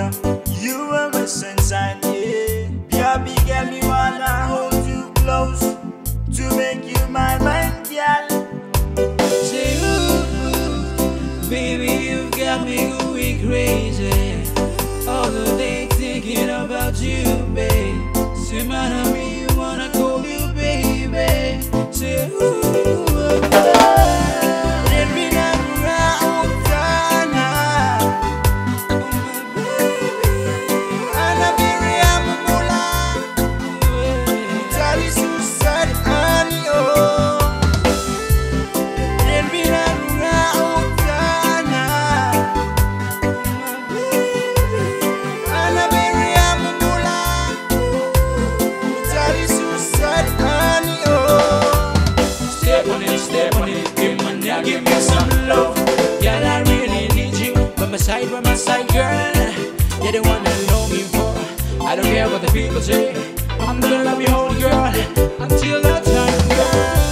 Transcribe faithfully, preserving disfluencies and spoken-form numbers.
girl, you are my sunshine, yeah. Baby girl, me wanna hold you close to make you my mind, girl. Say, ooh, baby, you've got me going crazy. All the day thinking about you, babe. Say, man, I mean, you wanna call you, baby. Say, ooh, let me know around town now. And I be real, mula. Tell you so sad, honey, oh. Let me know around town now. And I be real, mula. Tell you so sad, honey, oh. Step on it, step on it, give me now, give me some love. Girl, I really need you by my side, by my side, girl. You're the one that know me for. I don't care what the people say. I'm gonna love you whole, girl, until that time, girl.